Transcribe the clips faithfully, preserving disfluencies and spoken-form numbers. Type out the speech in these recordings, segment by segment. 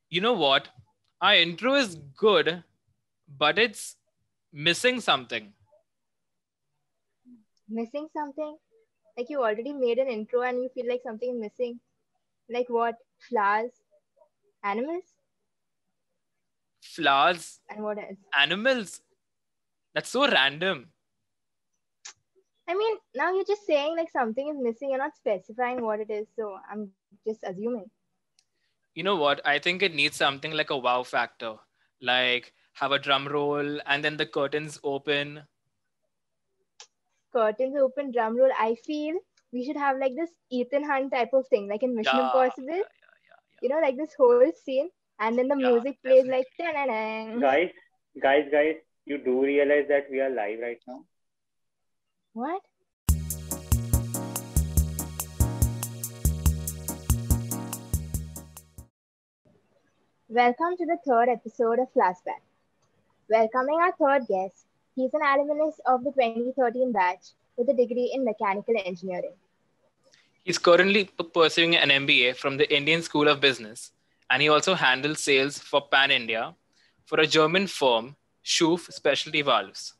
You know what? Our intro is good, but it's missing something. Missing something? Like you already made an intro and you feel like something is missing? Like what? Flowers? Animals? Flowers, And what else? animals. That's so random. I mean, now you're just saying like something is missing. You're not specifying what it is. So I'm just assuming. You know what? I think it needs something like a wow factor. Like have a drum roll and then the curtains open. Curtains open, drum roll. I feel we should have like this Ethan Hunt type of thing, like in Mission Yeah, Impossible. yeah, yeah, yeah, yeah. You know, like this whole scene, and then the Yeah, music plays like definitely. ta-na-na. Guys, guys, guys, you do realize that we are live right now? What? Welcome to the third episode of Flashback. Welcoming our third guest. He's an alumnus of the twenty thirteen batch with a degree in mechanical engineering. He's currently p- pursuing an M B A from the Indian School of Business, and he also handles sales for Pan India for a German firm, Schuf Specialty Valves.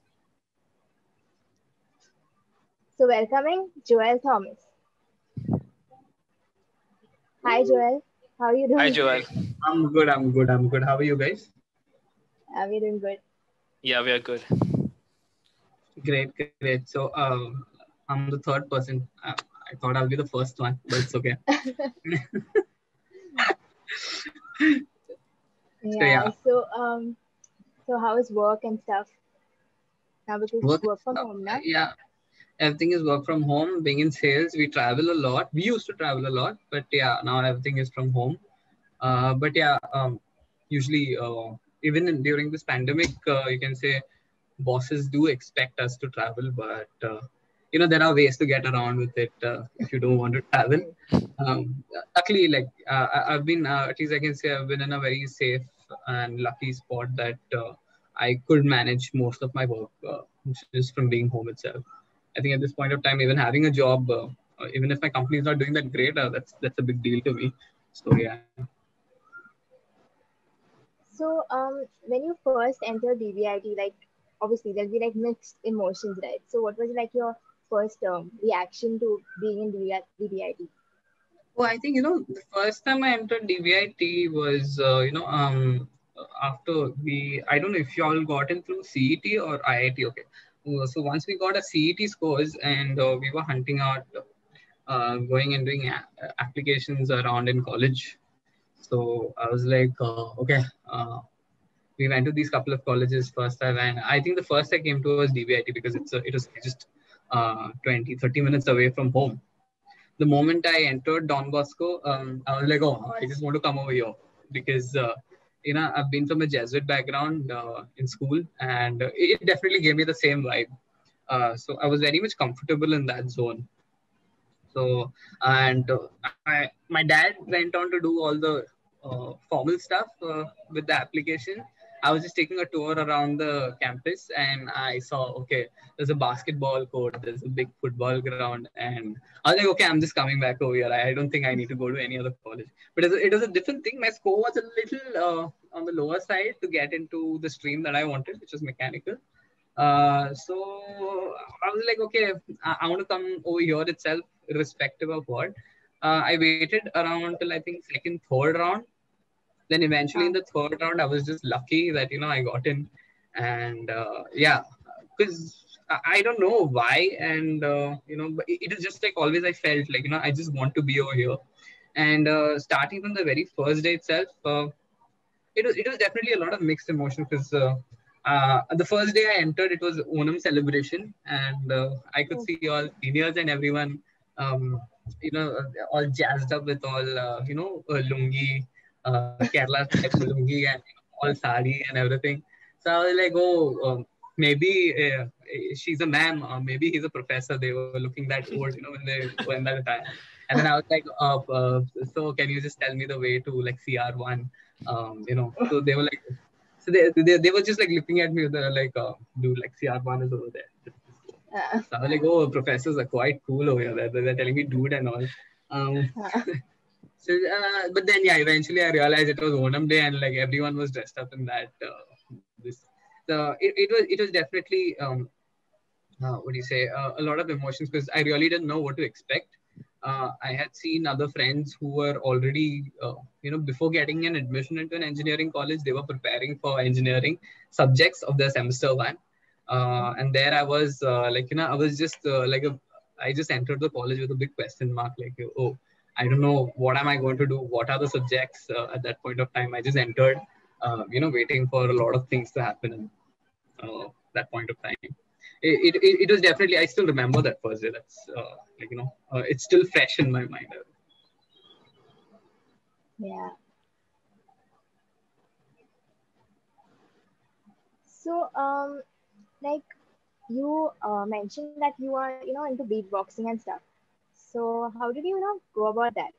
So, welcoming Joel Thomas. Hi, Joel. How are you Hi, doing? Joel. I'm good. I'm good. I'm good. How are you guys? Uh, we're doing good. Yeah, we are good. Great, great. So, um, I'm the third person. Uh, I thought I'll be the first one, but it's okay. So, Yeah. yeah, So, um, so how is work and stuff now? Because work. work from Uh, home now. yeah, everything is work from home. Being in sales, we travel a lot. We used to travel a lot, but yeah, now everything is from home. Uh, but yeah, um, usually, uh, even in, during this pandemic, uh, you can say bosses do expect us to travel, but uh, you know there are ways to get around with it uh, if you don't want to travel. Um, luckily, like uh, I- I've been, uh, at least I can say I've been in a very safe and lucky spot that uh, I could manage most of my work uh, just from being home itself. I think at this point of time, even having a job, uh, uh, even if my company is not doing that great, uh, that's that's a big deal to me. So yeah. So, um, when you first entered D B I T, like obviously there'll be like mixed emotions, right? So, what was like your first um, reaction to being in D B I T? Well, I think you know the first time I entered D B I T was uh, you know um after we I don't know if you all got in through C E T or I I T. Okay, Uh, so once we got a C E T scores and uh, we were hunting out, uh, going and doing a- applications around in college. So I was like, uh, okay, uh, we went to these couple of colleges first time, and I think the first I came to was D B I T because it's a, it was just uh, twenty, thirty minutes away from home. The moment I entered Don Bosco, um, I was like, oh, I just want to come over here because, uh, you know, I've been from a Jesuit background uh, in school, and uh, it definitely gave me the same vibe. Uh, so I was very much comfortable in that zone. So, and uh, I, my dad went on to do all the uh, formal stuff uh, with the application. I was just taking a tour around the campus and I saw, okay, there's a basketball court, there's a big football ground. And I was like, okay, I'm just coming back over here. I, I don't think I need to go to any other college. But it was, it was a different thing. My score was a little uh, on the lower side to get into the stream that I wanted, which was mechanical. Uh, so I was like, okay, I, I want to come over here itself, irrespective of what. Uh, I waited around till I think second, third round. Then eventually in Uh, the third round, I was just lucky that you know I got in, and uh, yeah, because I, I don't know why, and uh, you know, but it, it is just like always I felt like you know I just want to be over here, and uh, starting from the very first day itself. Uh, it was it was definitely a lot of mixed emotion because uh, uh, the first day I entered, it was Onam celebration, and uh, I could oh, see all seniors and everyone, um, you know, uh, all jazzed up with all uh, you know uh, lungi, uh, Kerala type lungi, and all sari and everything. So I was like, oh, um, maybe uh, she's a ma'am, or maybe he's a professor. They were looking that old, you know, when they went that time. And then I was like, uh, uh, so can you just tell me the way to like C R one? Um, you know, so they were like, so they, they, they were just like looking at me. They're like, uh, dude, like C R one is over there. Just, just go. uh, So I was like, oh, professors are quite cool over here. They're, they're telling me dude and all. Um, uh, So, uh, but then, yeah, eventually I realized it was Onam Day and like everyone was dressed up in that. Uh, this, the it, it was it was definitely um, uh, what do you say? Uh, a lot of emotions because I really didn't know what to expect. Uh, I had seen other friends who were already, uh, you know, before getting an admission into an engineering college, they were preparing for engineering subjects of their semester one. Uh, and there I was, uh, like, you know, I was just uh, like a, I just entered the college with a big question mark, like, oh, I don't know, what am I going to do? What are the subjects uh, at that point of time? I just entered, uh, you know, waiting for a lot of things to happen in uh, that point of time. It, it, it was definitely, I still remember that first day. That's uh, like, you know, uh, it's still fresh in my mind. Yeah. So, um, like you uh, mentioned that you are, you know, into beatboxing and stuff. So, how did you, you know, go about that?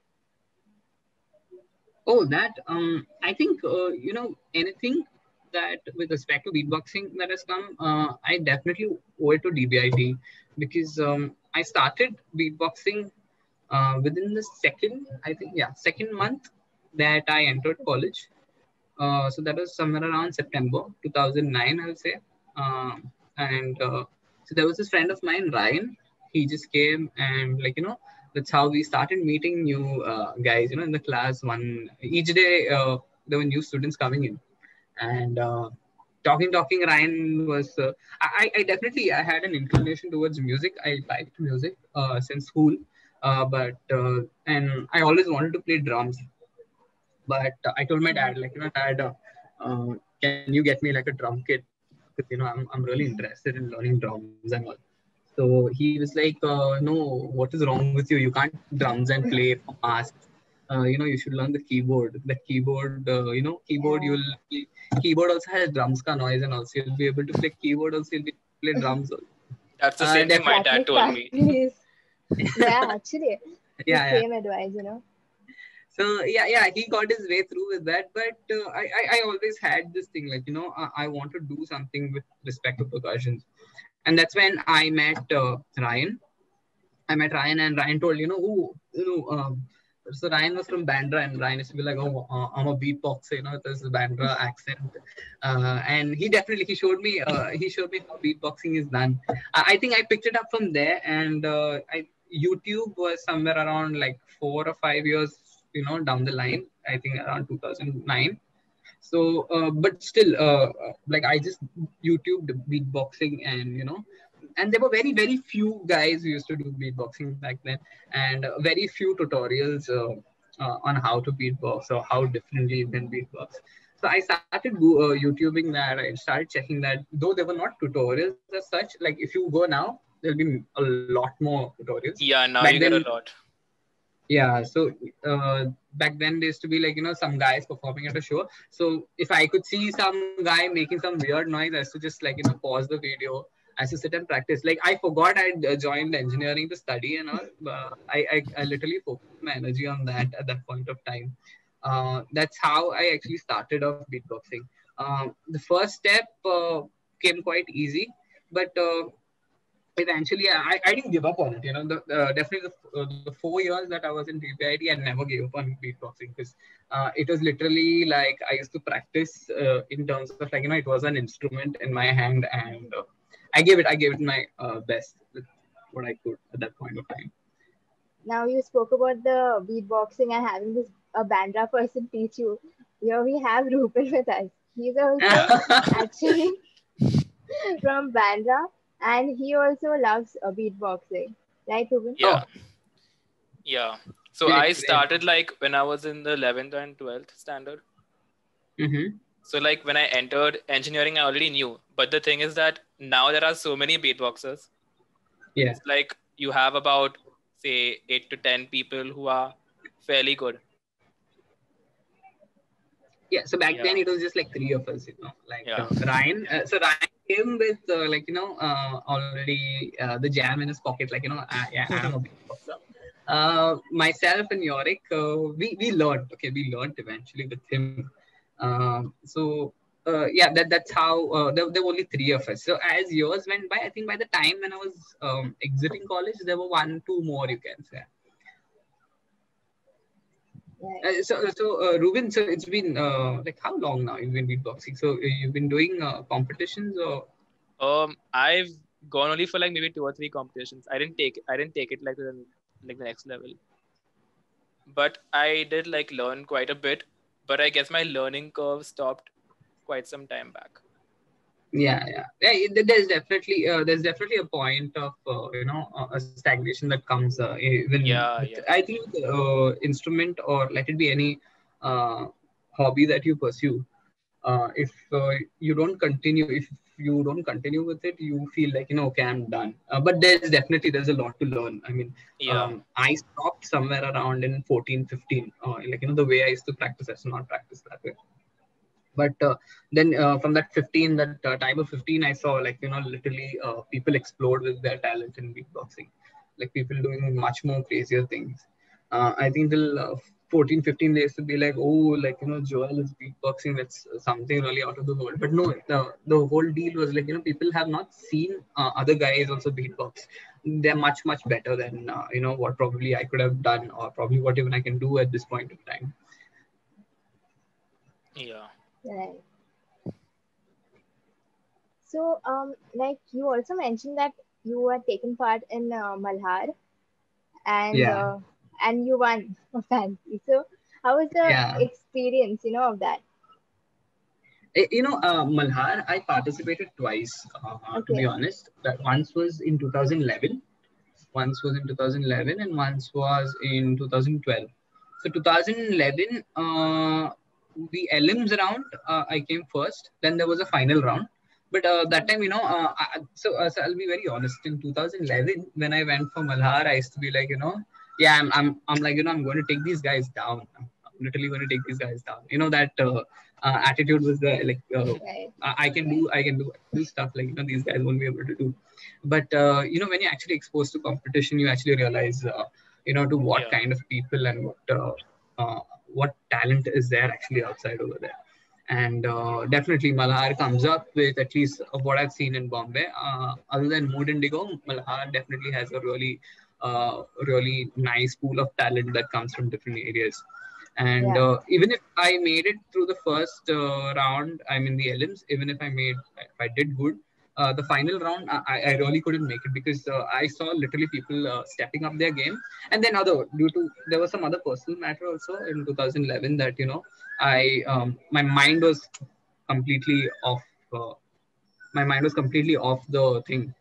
Oh, that, um, I think, uh, you know, anything that with respect to beatboxing that has come, uh, I definitely owe it to D B I T because um, I started beatboxing uh, within the second, I think, yeah, second month that I entered college. Uh, so that was somewhere around September two thousand nine, I would say. Um, and uh, so there was this friend of mine, Ryan. He just came and like, you know, that's how we started meeting new uh, guys, you know, in the class. One each day, uh, there were new students coming in. And uh, talking, talking, Ryan was, uh, I, I definitely, I had an inclination towards music. I liked music uh, since school. Uh, but, uh, and I always wanted to play drums. But uh, I told my dad, like, you know, dad, uh, uh, can you get me like a drum kit? Because, you know, I'm, I'm really interested in learning drums and all. So he was like, uh, no, what is wrong with you? You can't drums and play for mass. Uh, you know, you should learn the keyboard. The keyboard, uh, you know, keyboard, Yeah. you'll, keyboard also has drums ka noise and also you'll be able to play keyboard also, you'll be able to play drums also. That's the Uh, same thing my definitely. That dad makes told sense. me. Please. Yeah, actually, the Yeah, yeah. same advice, you know. So yeah, yeah, he got his way through with that. But uh, I, I, I always had this thing like, you know, I, I want to do something with respect to percussions, and that's when I met uh, Ryan. I met Ryan, and Ryan told, you know, oh, you know, um, so Ryan was from Bandra, and Ryan used to be like, oh, uh, I'm a beatboxer, you know, there's a Bandra accent, uh, and he definitely he showed me uh, he showed me how beatboxing is done. I, I think I picked it up from there, and uh, I YouTube was somewhere around like four or five years, you know, down the line. I think around two thousand nine. So, uh, but still, uh, uh, like I just YouTubed beatboxing, and you know, and there were very very few guys who used to do beatboxing back then, and uh, very few tutorials uh, uh, on how to beatbox or how differently you can beatbox. So I started go, uh, YouTubing that. I started checking that, though there were not tutorials as such. Like if you go now, there'll be a lot more tutorials. Yeah, now Back you get then, a lot. yeah, so uh, back then there used to be like, you know, some guys performing at a show. So if I could see some guy making some weird noise, I used to just like, you know, pause the video. I used to sit and practice. Like I forgot I'd uh, joined engineering to study and all. But I, I, I literally focused my energy on that at that point of time. Uh, that's how I actually started off beatboxing. Um, the first step uh, came quite easy, but uh, eventually I, I didn't give up on it. You know, the, uh, definitely the, uh, the four years that I was in D P I T, I never gave up on beatboxing because uh, it was literally like I used to practice uh, in terms of like, you know, it was an instrument in my hand, and uh, I gave it, I gave it my uh, best with what I could at that point of time. Now you spoke about the beatboxing and having this a Bandra person teach you. Here we have Rupal with us. He's also actually from Bandra, and he also loves uh, beatboxing. Right, Rupal? Yeah. Oh, Yeah. So great, I great. started like when I was in the eleventh and twelfth standard. Mm-hmm. So like when I entered engineering, I already knew. But the thing is that now there are so many beatboxers. Yeah. It's like you have about, say, eight to ten people who are fairly good. Yeah, so back Yeah. then it was just like three of us, you know, like Yeah. uh, Ryan. Uh, so Ryan came with uh, like, you know, uh, already uh, the jam in his pocket, like, you know, I, yeah, I'm a beatboxer. Uh, myself and Yorick, uh, we, we learned, okay, we learned eventually with him. Uh, so, uh, yeah, that that's how, uh, there, there were only three of us. So as years went by, I think by the time when I was um, exiting college, there were one, two more, you can say. Right. Uh, so, so uh, Ruben, so it's been uh, like how long now you've been beatboxing? So uh, you've been doing uh, competitions or? Um, I've gone only for like maybe two or three competitions. I didn't take I didn't take it like to the like the next level. But I did like learn quite a bit. But I guess my learning curve stopped quite some time back. Yeah, yeah, yeah. it- There's definitely uh, there's definitely a point of uh, you know uh, a stagnation that comes uh, even Yeah, with, yeah, I think uh, instrument or let it be any uh, hobby that you pursue. Uh, if uh, you don't continue, if you don't continue with it, you feel like you know okay, I'm done. Uh, but there's definitely there's a lot to learn. I mean, yeah, um, I stopped somewhere around in fourteen, fifteen. Uh, like you know the way I used to practice, I used to not practice that way. But uh, then uh, from that fifteen, that uh, time of fifteen, I saw like you know literally uh, people explode with their talent in beatboxing, like people doing much more crazier things. uh, I think till uh, fourteen fifteen they used to be like, oh, like you know Joel is beatboxing, that's something really out of the world. But no, the, the whole deal was like you know people have not seen uh, other guys also beatbox. They're much much better than uh, you know what probably I could have done, or probably what even I can do at this point in time. yeah, Right. So, um, like you also mentioned that you had taken part in uh, Malhar and Yeah, uh, and you won a fancy. So, how was the yeah. experience, you know, of that? Eh, You know, uh, Malhar, I participated twice, uh, to be Okay. honest. That once was in two thousand eleven, once was in two thousand eleven, and once was in two thousand twelve. So two thousand eleven, uh, the elims round, uh, I came first. Then there was a final round. But uh, that time, you know, uh, I, so, uh, so I'll be very honest. In two thousand eleven, when I went for Malhar, I used to be like, you know, yeah, I'm, I'm, I'm like, you know, I'm going to take these guys down. I'm literally going to take these guys down. You know, that uh, uh, attitude was there, like, uh, Right. I I can do, I can do, do stuff like, you know, these guys won't be able to do. But uh, you know when you're actually exposed to competition, you actually realize uh, you know to what yeah, kind of people and what uh, uh, what talent is there actually outside over there. And uh, definitely Malhar comes up with, at least of what I've seen in Bombay, uh, other than Mood Indigo, Malhar definitely has a really uh, really nice pool of talent that comes from different areas. And Yeah. uh, even if I made it through the first uh, round, I'm in the elims. Even if I made, if I did good, uh, the final round, I, I really couldn't make it because uh, I saw literally people uh, stepping up their game. And then other, due to, there was some other personal matter also in two thousand eleven that, you know, I, um, my mind was completely off, uh, my mind was completely off the thing.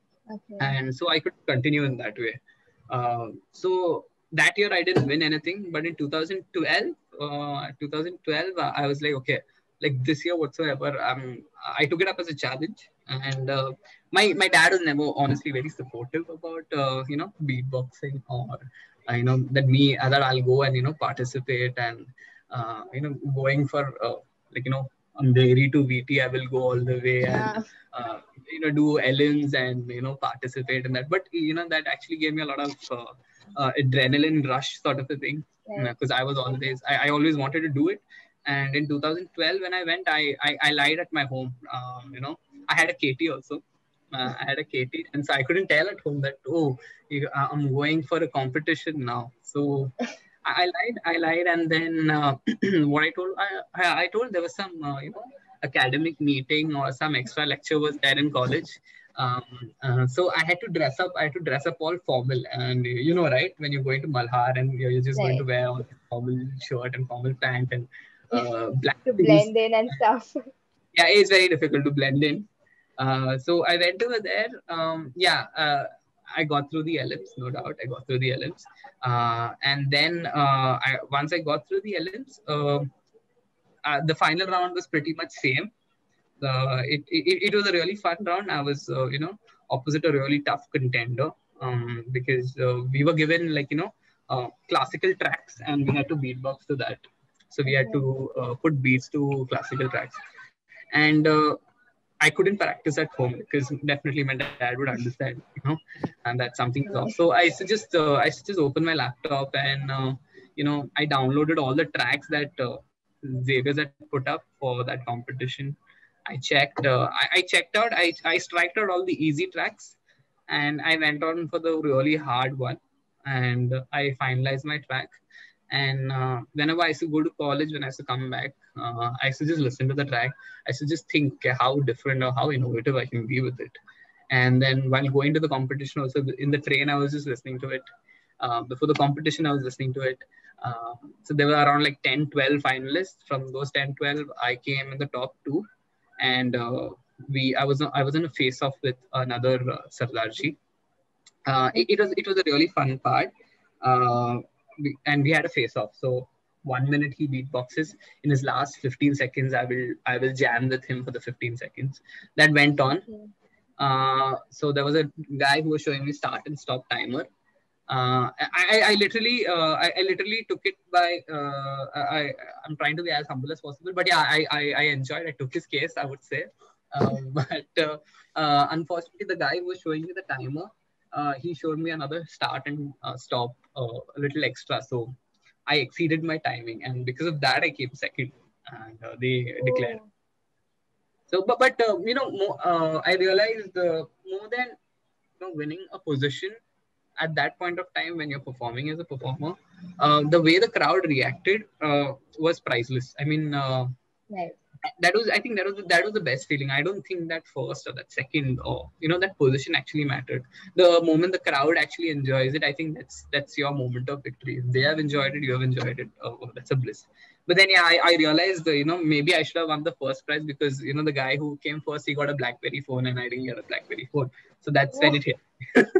Okay. And so I could continue in that way. Uh, so that year I didn't win anything, but in two thousand twelve, uh, twenty twelve, uh, I was like, okay, like this year whatsoever, um, I took it up as a challenge. And uh, my my dad was never honestly very supportive about uh, you know beatboxing or uh, you know that me uh, that I'll go and you know participate and uh, you know going for uh, like you know Andheri to V T, I will go all the way and Uh, uh, you know do Ellens and you know participate in that. But you know that actually gave me a lot of uh, uh, adrenaline rush sort of a thing, right. because I was always I, I always wanted to do it. And in two thousand twelve when I went, I I, I lied at my home. Um, you know I had a K T also. Uh, I had a K T, and so I couldn't tell at home that, oh, you- uh, I'm going for a competition now. So I, I lied, I lied, and then uh, what I told, I, I I told there was some uh, you know academic meeting or some extra lecture was there in college. Um, uh, so I had to dress up. I had to dress up all formal, and you know, right, when you're going to Malhar and you're, you're just going to Right. wear all formal shirt and formal pant and uh, black To shoes. blend in and stuff. Yeah, it's very difficult to blend in. Uh, so I went over there. Um, yeah, uh, I got through the elims, no doubt. I got through the elims, uh, and then uh, I, once I got through the elims, uh, uh, the final round was pretty much same. Uh, it, it it was a really fun round. I was uh, you know opposite a really tough contender, um, because uh, we were given like you know uh, classical tracks and we had to beatbox to that. So we had Okay. to uh, put beats to classical tracks, and uh, I couldn't practice at home because definitely my dad would understand, you know, and that something is off. Right. So I used to just uh, I used to just open my laptop and uh, you know I downloaded all the tracks that uh, Xavier's had put up for that competition. I checked. Uh, I, I checked out. I I striked out all the easy tracks, and I went on for the really hard one, and I finalized my track. And uh, whenever I used to go to college, when I used to come back, uh, I used to just listen to the track. I used to just think okay, how different or how innovative I can be with it. And then while going to the competition, also in the train, I was just listening to it. Uh, before the competition, I was listening to it. Uh, so there were around like ten, twelve finalists. From those ten, twelve, I came in the top two. And uh, we, I was, I was in a face-off with another uh, Sardarji. Uh, it, it was, it was a really fun part. Uh, we, and we had a face-off. So one minute he beatboxes. In his last fifteen seconds, I will, I will jam with him for the fifteen seconds. That went on. Uh, so there was a guy who was showing me start and stop timer. Uh, I, I literally, uh, I, I literally took it by, uh, I, I'm trying to be as humble as possible, but yeah, I, I, I enjoyed, I took his case, I would say. Um, but uh, uh, unfortunately, the guy who was showing me the timer, uh, he showed me another start and uh, stop, uh, a little extra. So I exceeded my timing, and because of that, I came second, and uh, they Oh. declared. So, but, but uh, you know, more, uh, I realized uh, more than you know, winning a position, at that point of time when you're performing as a performer, uh, the way the crowd reacted uh, was priceless. I mean, uh, Right. that was, I think that was, that was the best feeling. I don't think that first or that second or, you know, that position actually mattered. The moment the crowd actually enjoys it, I think that's, that's your moment of victory. If they have enjoyed it, you have enjoyed it. Oh, oh, that's a bliss. But then, yeah, I, I realized, uh, you know, maybe I should have won the first prize because, you know, the guy who came first, he got a BlackBerry phone and I didn't get a BlackBerry phone. So that's when it hit.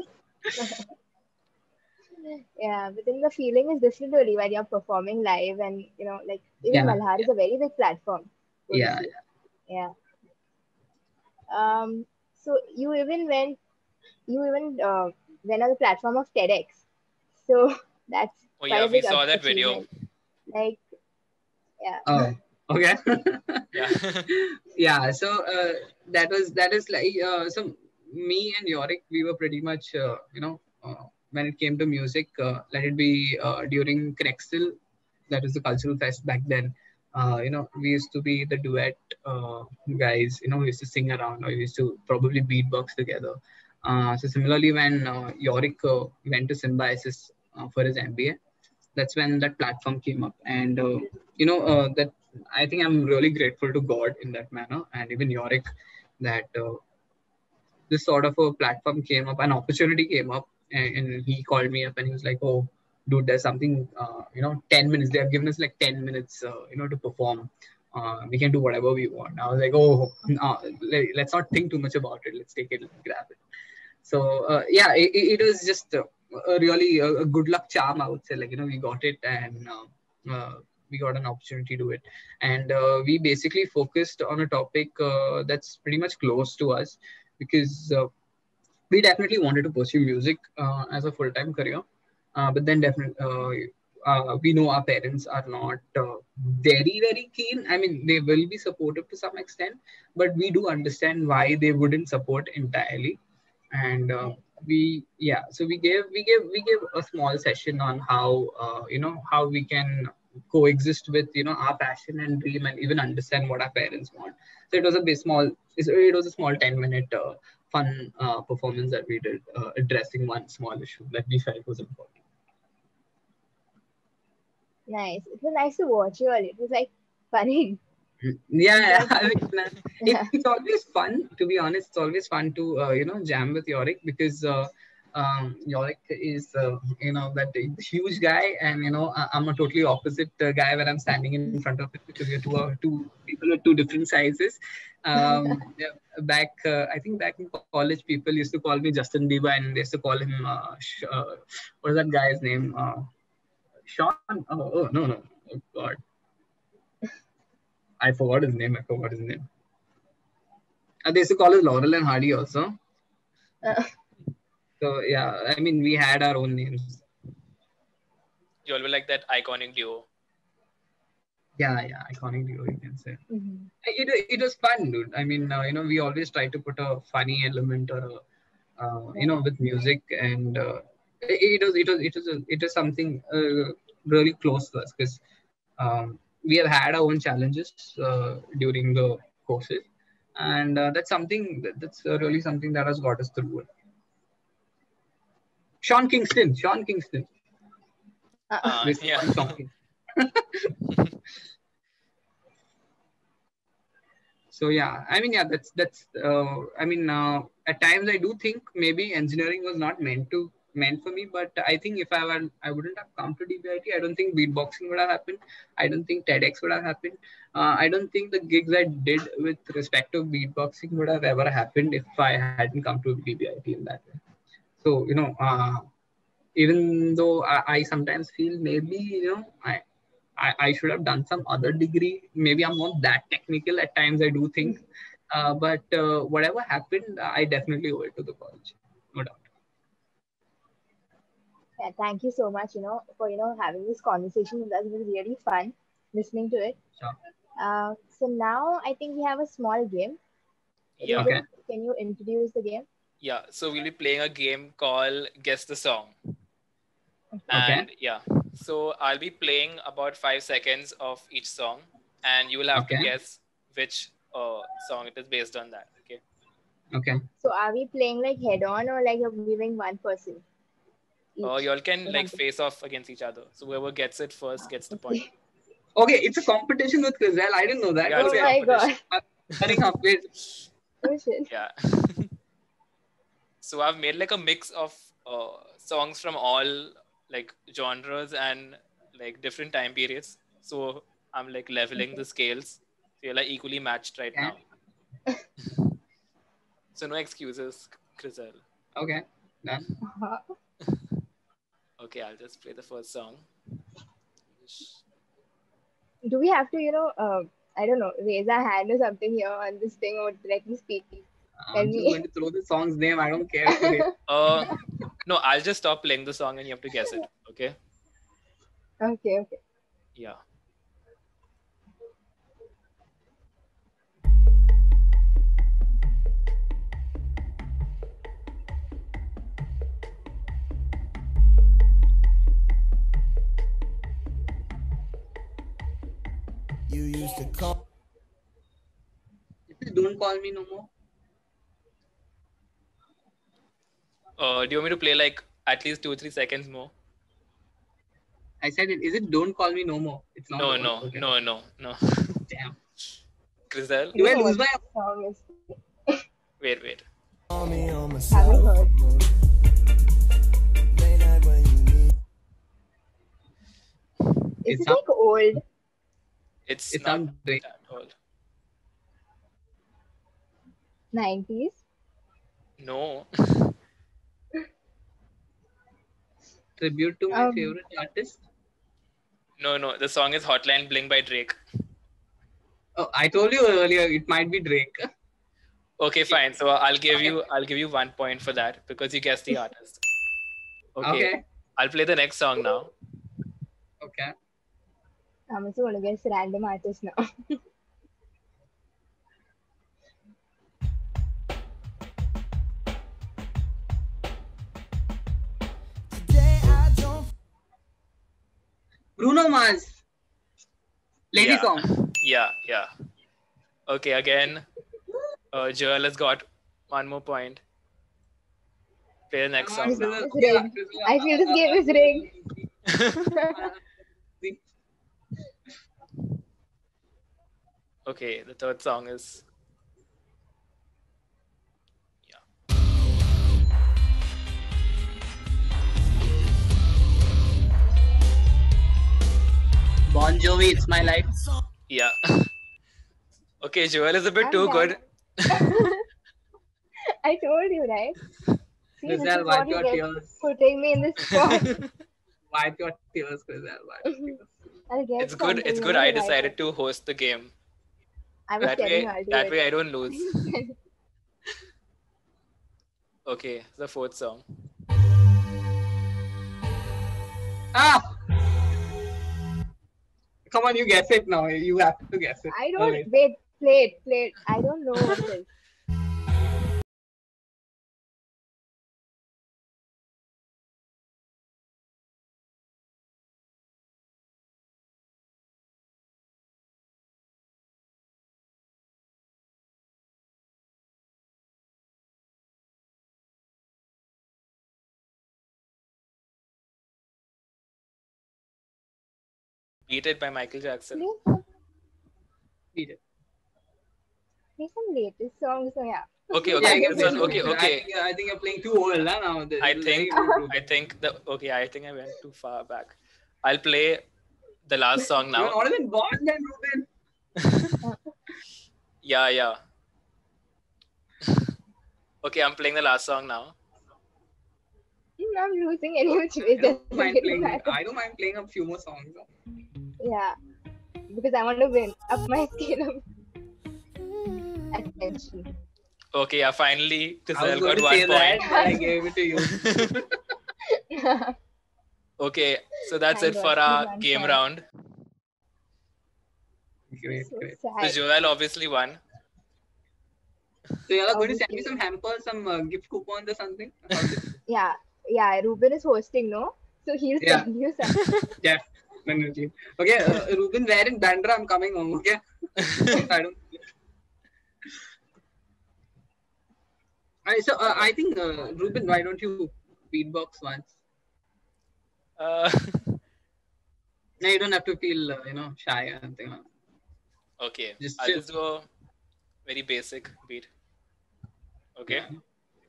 Yeah, but then the feeling is different really when you're performing live, and you know, like even Yeah, Malhar is a very big platform. yeah, Obviously. Yeah. Um. So you even went, you even uh, went on the platform of TEDx. So that's Oh quite yeah, a we big saw ach- that video. achievement. Like, yeah. Oh, okay. Yeah. Yeah, so uh, that was that is like uh, so me and Yorick, we were pretty much uh, you know uh, when it came to music, uh, let it be uh, during Knextil, that was the cultural fest back then. Uh, you know, we used to be the duet uh, guys. You know, we used to sing around, or we used to probably beatbox together. Uh, so similarly, when uh, Yorick uh, went to Symbiosis uh, for his M B A, that's when that platform came up, and uh, you know uh, that I think I'm really grateful to God in that manner, and even Yorick, that uh, this sort of a platform came up, an opportunity came up, and, and he called me up and he was like, oh dude, there's something, uh, you know ten minutes, they have given us like ten minutes, uh, you know to perform. Uh, we can do whatever we want. I was like, oh, no, let, let's not think too much about it, let's take it, let's grab it. So uh, yeah, it, it was just a, a really a, a good luck charm, I would say. Like, you know, we got it, and uh, uh, we got an opportunity to do it, and uh, we basically focused on a topic uh, that's pretty much close to us, because uh, we definitely wanted to pursue music uh, as a full-time career, uh, but then definitely. Uh, uh, we know our parents are not uh, very, very keen. I mean, they will be supportive to some extent, but we do understand why they wouldn't support entirely. And uh, we yeah so we gave we gave we gave a small session on how uh, you know how we can coexist with you know our passion and dream, and even understand what our parents want. So it was a bit small it was a small ten minute uh, fun uh, performance that we did, uh, addressing one small issue that we felt was important. Nice. It was nice to watch you all. It was like funny. Yeah, Like, I mean, uh, it, it's always fun, to be honest. It's always fun to uh, you know jam with Yorick, because uh, um, Yorick is uh, you know that huge guy, and you know I- I'm a totally opposite uh, guy when I'm standing in front of him, because we're two uh, two people with two different sizes. Um, yeah, back uh, I think back in college, people used to call me Justin Bieber, and they used to call him uh, Sh- uh, what is that guy's name? Uh, Sean? Oh, oh no no, oh God. I forgot his name. I forgot his name. Uh, they used to call us Laurel and Hardy also. uh, So yeah, I mean, we had our own names. You all were like that iconic duo. Yeah, yeah, iconic duo, you can say. mhm. It, it was fun, dude. I mean, uh, you know, we always try to put a funny element, or a, uh, you know, with music, and uh, it, it was it was it was a, it was something uh, really close to us, because um, we have had our own challenges uh, during the courses, and uh, that's something that, that's uh, really something that has got us through it. Sean Kingston, Sean Kingston. Uh, Uh, This yeah. one song. So yeah, I mean, yeah, that's that's. Uh, I mean, uh, at times I do think maybe engineering was not meant to meant for me, but I think if I were, I wouldn't have come to D B I T. I don't think beatboxing would have happened. I don't think TEDx would have happened. Uh, I don't think the gigs I did with respect to beatboxing would have ever happened if I hadn't come to D B I T in that way. So you know, uh, even though I, I sometimes feel maybe you know I, I I should have done some other degree. Maybe I'm not that technical at times. I do think, uh, but uh, whatever happened, I definitely owe it to the college, no doubt. yeah, thank you so much, you know, for you know having this conversation with us. It was really fun listening to it. Sure. Uh, so now I think we have a small game. Yeah. Okay. Ruben, can you introduce the game? Yeah. So we'll be playing a game called Guess the Song. Okay. And yeah, so I'll be playing about five seconds of each song, and you will have to Okay. guess which uh, song it is based on that. Okay. Okay. So are we playing like head on or like you're giving one person Uh, each y'all can or like something? face off against each other. So whoever gets it first gets the point. Okay. Okay. It's a competition with Rizal. I didn't know that. Yeah, it's Oh a Okay. my competition. god. Uh, Hurry up, wait. Oh shit. Yeah. So I've made like a mix of uh, songs from all like genres and like different time periods. So I'm like leveling Okay. the scales. So you're like equally matched right Okay. now. So no excuses, Chriselle. Okay. Done. Uh-huh. Okay, I'll just play the first song. Do we have to, you know, uh, I don't know, raise our hand or something here on this thing or directly speak? Tell I'm just me. going to throw the song's name. I don't care if you raise. Uh, no, I'll just stop playing the song and you have to guess it. Okay? Okay, okay. Yeah. You used to call. Don't call me no more. Uh, do you want me to play like at least two, three seconds more? I said it. Is it don't call me no more? It's not No, over. no, Okay. no, no, no. Damn. Chriselle? Do I I don't know lose what my? song is. Wait, wait. Call me on my Haven't cell heard. phone. Late night when you need. Is It's it some. like old? It's It's not some Drake. that old. nineties? No. Tribute to my Um, favorite artist. No, no. The song is Hotline Bling by Drake. Oh, I told you earlier. It might be Drake. Okay, fine. So I'll give you I'll give you one point for that because you guessed the artist. Okay. Okay. I'll play the next song now. Okay. I'm also going to guess random artist now. Today I don't. Bruno Mars. Lady Yeah. song. Yeah, yeah. Okay, again. Uh Joel has got one more point. Play the next Come on, song now. Priscilla. It's Okay, uh, rigged. Priscilla, I feel this uh, game uh, is rigged. uh, see. Okay, the third song is Bon Jovi, It's My Life. yeah. Okay, Joel is a bit I'm too done. good. I told you, right? See, this Rizal, is wipe what you your get tears. putting me in this spot. Wipe your tears, Rizal. Wipe your tears. I'll get It's good. something, It's you good know, I to write decided it. to host the game. I was That telling way you I'll do that it. way I don't lose. Okay, the fourth song. Ah! Come on, you guess it now. You have to guess it. I Oh, don't, wait. wait, play it, play it. I don't know what it is. Beat It by Michael Jackson. Play some, Beat It. play some latest songs. So yeah. Okay, Yeah, okay, I can this play one. some. Okay, I okay. think, I think you're playing too old huh, now. This I is very think old, Ruben. I think the okay. I think I went too far back. I'll play the last song You're now. not even born then, Ruben. Yeah, yeah. Okay, I'm playing the last song now. Mm, I'm losing any which way. I don't Doesn't mind really playing. matter. I don't mind playing a few more songs. Yeah. Because I want to win. Up my scale of attention. Okay, yeah. Finally, I was Tizal going got to one say that, point. but I gave it to you. Okay, so that's Thank it God, for he's our one game point. round. Great, So great. So sad. Joel obviously won. So you're going to send me Obviously. some hampers, some uh, gift coupons or something? How's it? Yeah. Yeah. Ruben is hosting, no? So he'll Yeah. send you some. Definitely. Okay, uh, Ruben, where in Bandra? I'm coming home. Okay. I don't. I so uh, I think uh, Ruben, why don't you beatbox once? Uh, No, you don't have to feel uh, you know shy or something. okay, Just I'll chill. just do a very basic beat. Okay. Yeah.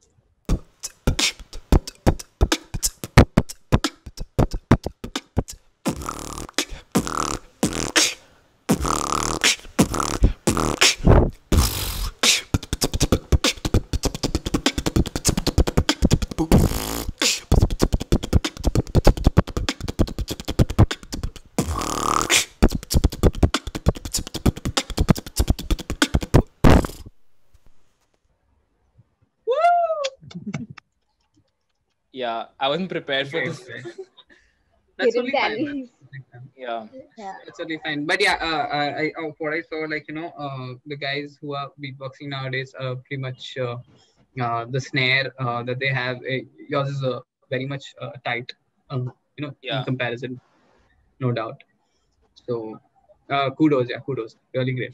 Yeah, I wasn't prepared for Okay, this. okay. That's Hidden totally fine. talents. Yeah. Yeah. That's totally fine. But yeah, uh, I, I uh, what I saw, like you know, uh, the guys who are beatboxing nowadays are pretty much uh, uh, the snare uh, that they have. Uh, yours is uh, very much uh, tight, um, you know, in Yeah. comparison, no doubt. So, uh, kudos, yeah, kudos, really great.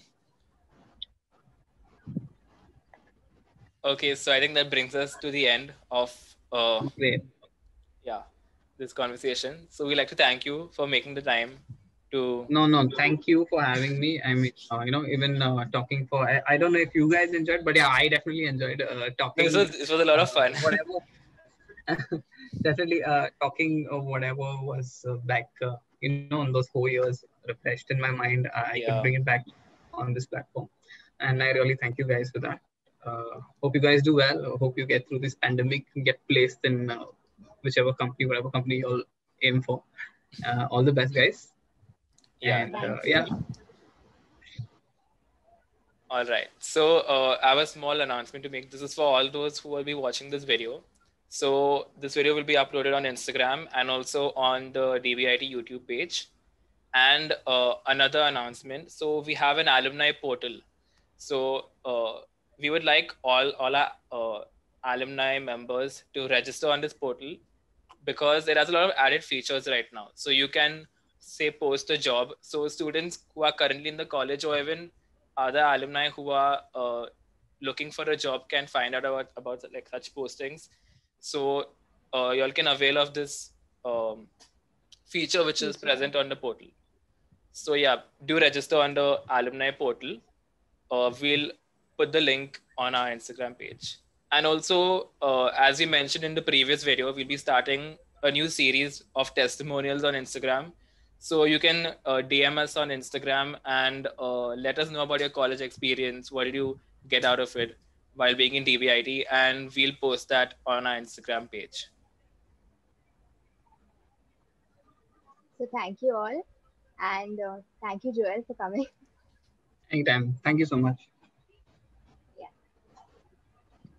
Okay, so I think that brings us to the end of uh Great. yeah this conversation. So we'd like to thank you for making the time to. No, no, thank you for having me. I mean, uh, you know, even uh, talking for, I, I don't know if you guys enjoyed, but yeah, I definitely enjoyed uh, talking. This was this was a lot of uh, fun. Whatever. Definitely uh, talking of whatever was uh, back, uh, you know, in those four years refreshed in my mind. Uh, I could Yeah. bring it back on this platform. And I really thank you guys for that. Uh, hope you guys do well. Hope you get through this pandemic and get placed in uh, whichever company, whatever company you'll aim for. Uh, all the best, guys. Yeah. And uh, Thank yeah. you. All right. So uh, I have a small announcement to make. This is for all those who will be watching this video. So this video will be uploaded on Instagram and also on the D B I T YouTube page. And uh, another announcement. So we have an alumni portal. So uh, we would like all all our uh, alumni members to register on this portal because it has a lot of added features right now. So you can say post a job. So students who are currently in the college or even other alumni who are uh, looking for a job can find out about, about like such postings. So uh, you all can avail of this um, feature which is Feature. present on the portal. So yeah, do register on the alumni portal. Uh, we'll put the link on our Instagram page. And also, uh, as we mentioned in the previous video, we'll be starting a new series of testimonials on Instagram. So you can uh, D M us on Instagram and uh, let us know about your college experience. What did you get out of it while being in D B I T? And we'll post that on our Instagram page. So thank you all. And uh, thank you, Joel, for coming. Anytime. Thank you so much.